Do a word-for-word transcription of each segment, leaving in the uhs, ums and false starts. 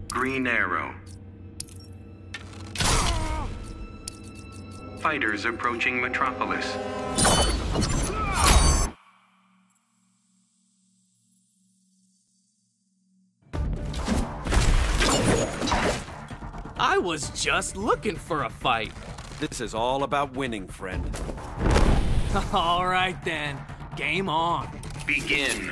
Green arrow. Fighters approaching Metropolis. I was just looking for a fight. This is all about winning, friend. All right then, game on. Begin.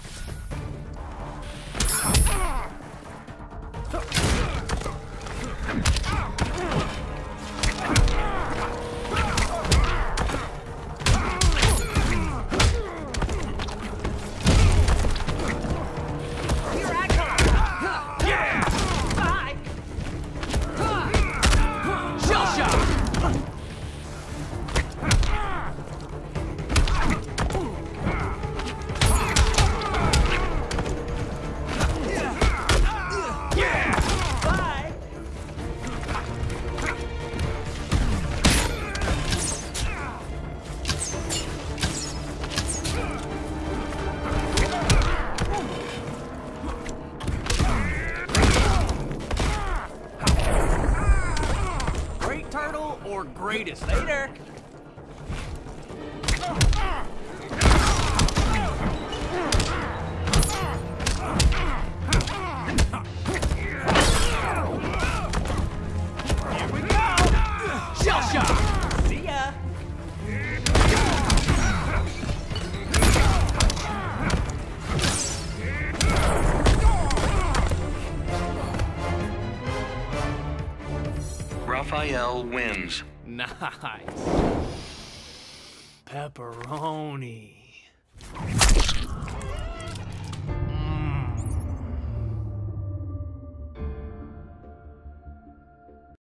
Or greatest later. Here we go. Shell shock. See ya. Raphael wins. Nice. Pepperoni.